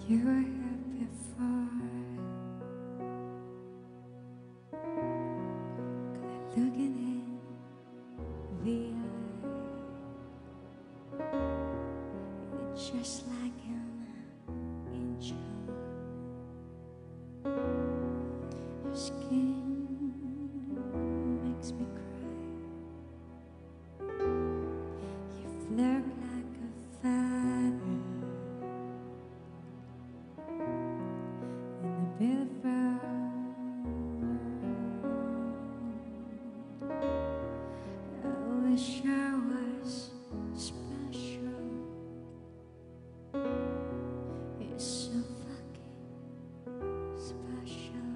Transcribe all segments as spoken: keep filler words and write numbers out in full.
You were here before. Cause I'm looking in the eye. It's just like an angel. Your skin makes me cry. You flare like a fire in the beautiful world. I wish I was special. It's so fucking special.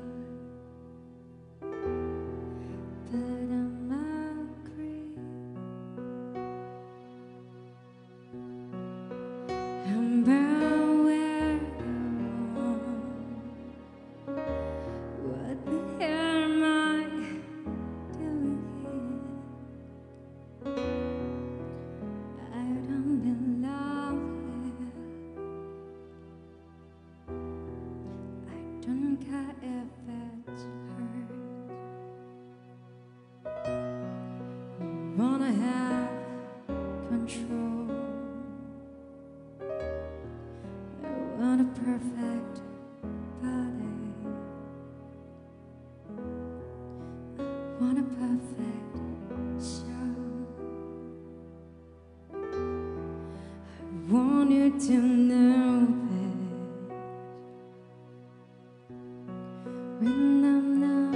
But I'm a creep. I'm bound where I want. What the hell am I doing here? I don't belong here. I don't care if it's hurt. I wanna have control. I want a perfect body. I want a perfect soul. I want you to know that when I'm not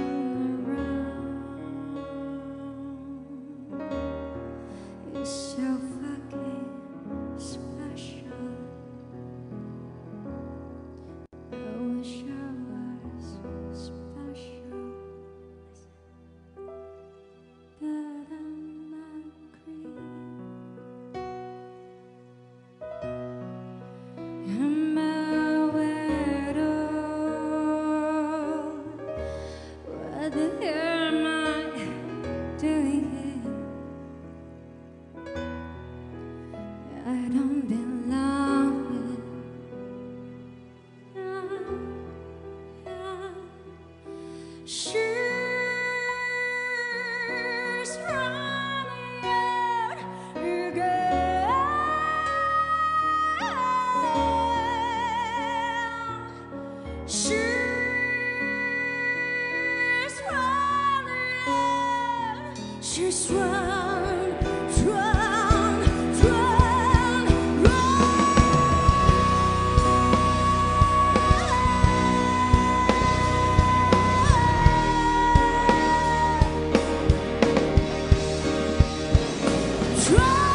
around, it's so fucking special. I wish I was special, but I'm a creep. I'm a widow. What the hell am I doing here? I don't belong here. She's running out again. She's running out. She's run, run, run, run. Try